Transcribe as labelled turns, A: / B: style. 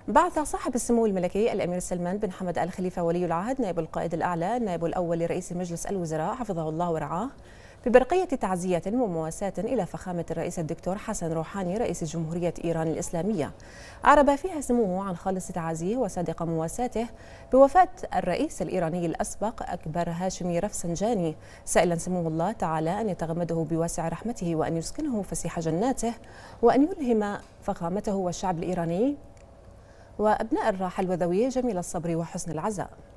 A: بعث صاحب السمو الملكي الأمير سلمان بن حمد آل خليفة ولي العهد نائب القائد الأعلى النائب الأول لرئيس مجلس الوزراء حفظه الله ورعاه ببرقية تعزية ومواساة إلى فخامة الرئيس الدكتور حسن روحاني رئيس جمهورية إيران الإسلامية، عرب فيها سموه عن خالص تعازيه وصادق مواساته بوفاة الرئيس الإيراني الأسبق أكبر هاشمي رفسنجاني، سائلا سموه الله تعالى أن يتغمده بواسع رحمته وأن يسكنه فسيح جناته وأن يلهم فخامته والشعب الإيراني وأبناء الراحل وذويه جميل الصبر وحسن العزاء.